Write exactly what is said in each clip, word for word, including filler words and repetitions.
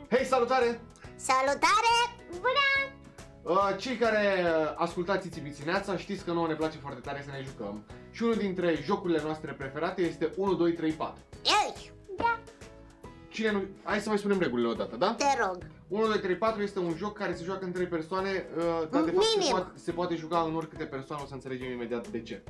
Hei, salutare! Salutare! Bună! Uh, cei care ascultați Țițibițineața știți că nouă ne place foarte tare să ne jucăm. Și unul dintre jocurile noastre preferate este unu, doi, trei, patru. Ei! Da. Cine nu... Hai să mai spunem regulile odată, da? Te rog. unu, doi, trei, patru este un joc care se joacă în trei persoane, uh, dar de fapt se poate, se poate juca în oricâte persoane, o să înțelegem imediat de ce.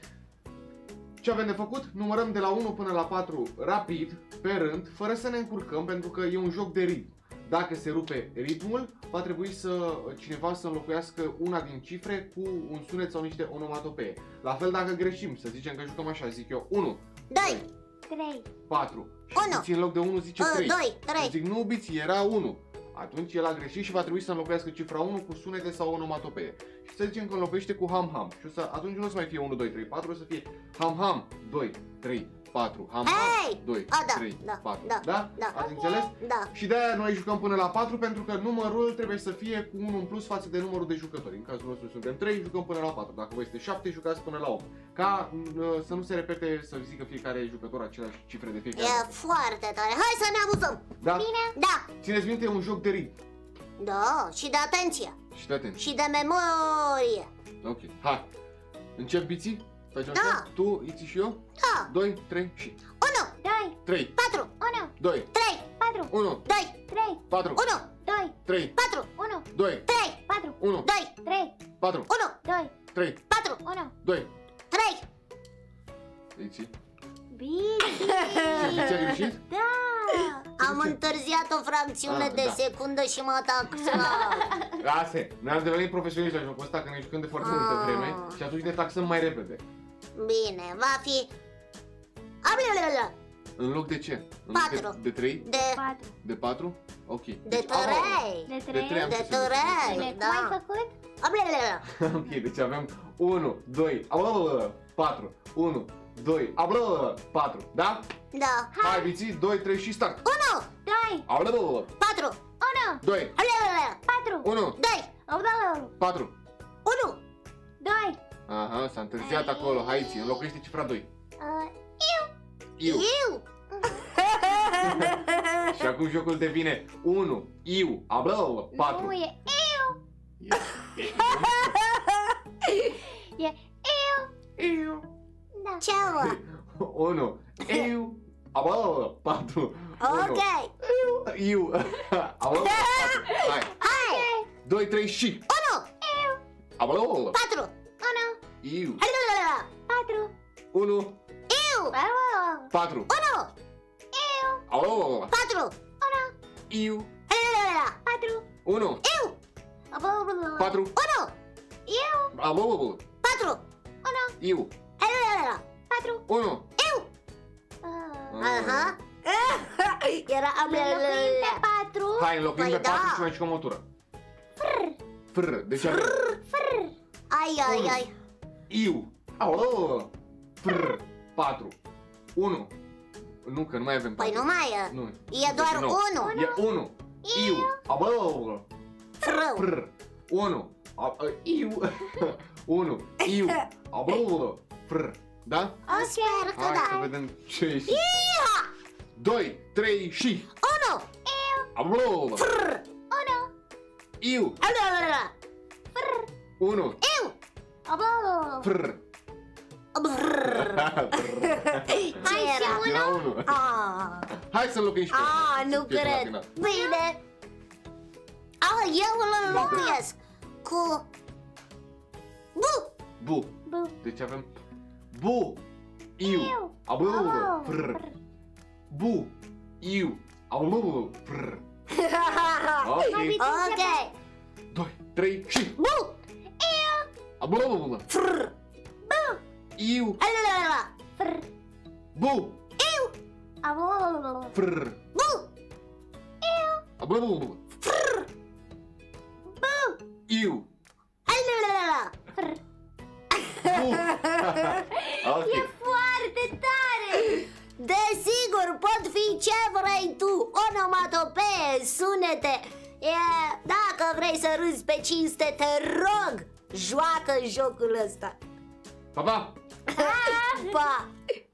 Ce avem de făcut? Numărăm de la unu până la patru rapid, pe rând, fără să ne încurcăm, pentru că e un joc de ritm. Dacă se rupe ritmul, va trebui să cineva să înlocuiască una din cifre cu un sunet sau niște onomatopee. La fel dacă greșim, să zicem că jucăm așa, zic eu unu, doi, trei, patru și unu. Biții în loc de unu zice trei. doi, trei. Zic nu, Biții, era unu. Atunci el a greșit și va trebui să înlocuiască cifra unu cu sunete sau onomatopee. Și să zicem că înlocuiește cu ham-ham. Și o să, atunci nu o să mai fie unu, doi, trei, patru, o să fie ham-ham, doi, trei, patru, ham-ham, doi, trei, patru. Da? Da? Da. Ați înțeles? Da. Și de-aia noi jucăm până la patru, pentru că numărul trebuie să fie cu unu în plus față de numărul de jucători. În cazul nostru suntem trei, jucăm până la patru. Dacă voi este șapte, jucați până la opt. Ca să nu se repete, să zică fiecare jucător aceleași cifre de fiecare. E foarte tare. Hai să ne amuzăm. Da? Bine? Da. Țineți minte, e un joc de ritm. Da, și de atenție. Și de atenție. Și de memorie. Ok, hai. Încep, Biții? Facem Da. așa? Tu, Iți și eu? Da. doi, trei și... unu, doi, trei, patru, unu, doi, trei, patru, unu, doi, trei, patru, unu, doi, trei, patru, unu, doi, trei, patru, unu, doi, trei, patru, unu, doi, trei, patru, unu, doi. trei. Iți? Bine. Și Biții a greșit? Da. Am întârziat o fracțiune Ah, de da. secundă și m-a taxat. Asta e. Noi am devenit profesioniști la jocul ăsta, că ne jucăm de foarte multă Ah. vreme și atunci ne taxăm mai repede. Bine, va fi... Ablalala. În loc de ce? În loc Patru. de, de trei? De... patru. De patru? Ok. De Deci, trei. De De trei. trei am De ce să zic. trei. Bine, Da. cum ai făcut? Ablalala. Ok, deci avem unu, doi, patru, unu, doi, patru, da? Da. Hai, Biții, doi, trei și start! unu, Doi. patru, Unu. doi, ablalala. Patru. unu, doi, Unu. patru. unu. Doi. Aha, s-a întârziat acolo, hai ți, înlocuiește cifra doi. Uh, Iu. Eu. Și acum jocul devine unu, iu, abla, patru. Nu, e eu. E- E eu. Iu. Da. Ce mă? unu, iu, abla, patru. Ok. Iu, abla, patru. Hai, Hai. doi, trei și unu, abla, patru. Unu. iu, Ablalala. Patru. unu, Eu. Bravo. patru. unu, Abla, patru. iu, Ablalala. Patru. unu, Eu. patru. unu, Eu. Abla, patru. iu, Ablalala. Patru. unu. Eu. Uh, Aha. Era Înlocuim pe ablalala. patru. Hai, înlocuim Păi pe patru da. și mai jucăm o tură. Fr. Deci avem Ai, ai, ai. iu, abla, fr, patru, unu. Nu, că nu mai avem Păi patru. nu mai e. Nu. E doar Nu. unu. E unu. Iu, abla, Frâu. fr, unu. A- a- Iu, unu. Iu, abla, fr. Da? Sper că Hai să da. vedem ce e. Iha. doi, trei și unu, abla, frr. iu, Ablalala. unu, Eu. Bravo. fr. Brrr. Ce Hai și era? unu. Era unu. Ah. Hai să înlocuim și pe Ah, unu, să nu fie până la cred. final. Bine. Ah, eu îl înlocuiesc cu... Bu. Bu. Bu. Deci avem bu, iu, Iu. abla, Bravo. fr. Bu, iu, abla, fr. Ok. Ok. doi, trei și Bu. abla, Frr. iu, Ablalala. Fr. bu, Bravo. fr. Bu. Abla, iu, Ablalala. Fr. bu. Ok. E foarte tare. Desigur, pot fi ce vrei tu. Onomatopee, sunete. E, dacă vrei să râzi pe cinste, te rog, joacă jocul ăsta. Pa, pa! Pa!